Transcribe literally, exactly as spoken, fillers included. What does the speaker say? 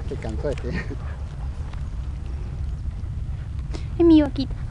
ติดกันช่วยทีไม่มีวากิ